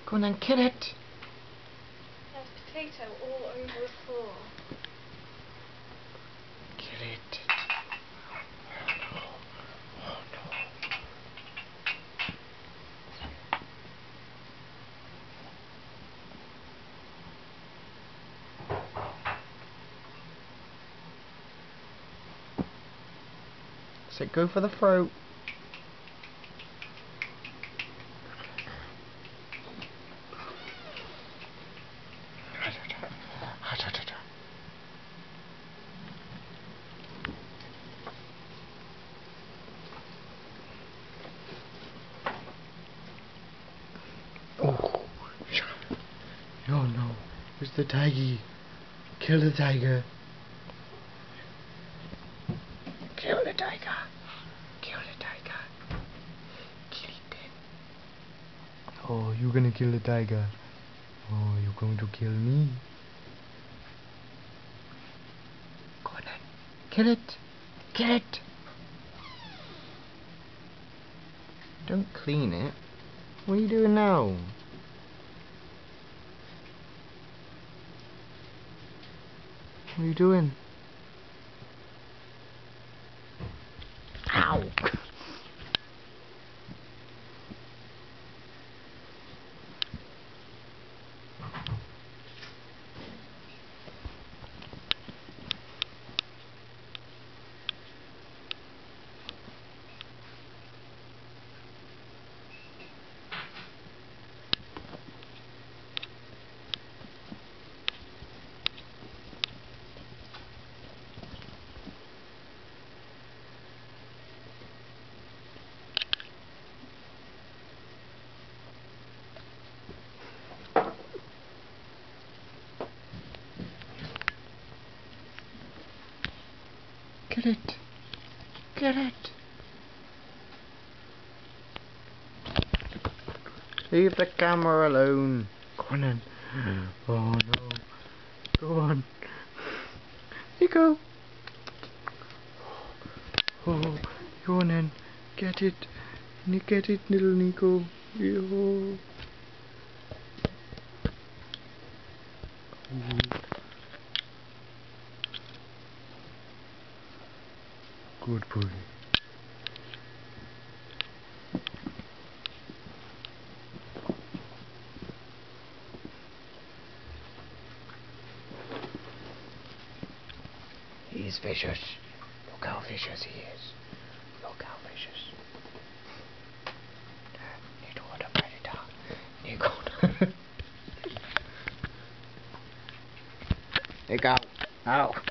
Go on then, kill it. There's potato all over the floor. Kill it. Oh no. So go for the throat. Oh, no, no, it's the tiger. Kill the tiger. Kill the tiger. Kill the tiger. Kill it then. Oh, you're gonna kill the tiger. Oh, you're going to kill me. Go on then. Kill it. Kill it. Don't clean it. What are you doing now? What are you doing? Ow! Get it! Get it! Leave the camera alone! Go on then! Oh no! Go on! Neiko! Oh, go on then! Get it! Get it, little Neiko! Yo. Good boy. He's vicious. Look how vicious he is. Look how vicious. Need water predator. Neiko. Neiko. Ow.